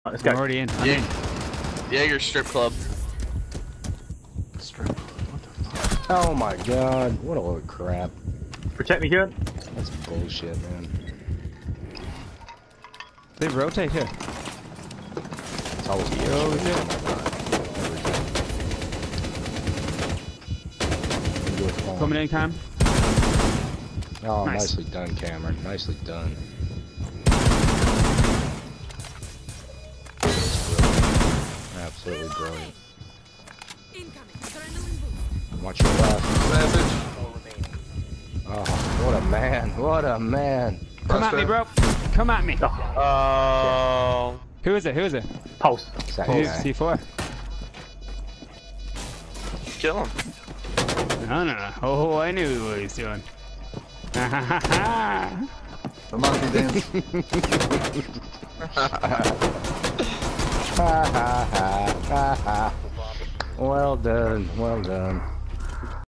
Let's go. I'm already in. Jaeger strip club. Strip. What the fuck? Oh my god, what a load of crap. Protect me, Kieran. That's bullshit, man. They rotate here. It's always Yo, bullshit. yeah. Oh my god. Everything. Coming in, Cam. Oh, Nice. nicely done, Cameron. Nicely done. Absolutely brilliant. Watch your left. Message. Oh, what a man. What a man. Come at me, bro. Come at me. Oh. Who is it? Who is it? Pulse. It's that Who's guy. C4? Kill him. No. Oh, I knew what he was doing. Ha ha ha ha. The monkey dance. Well done. Well done.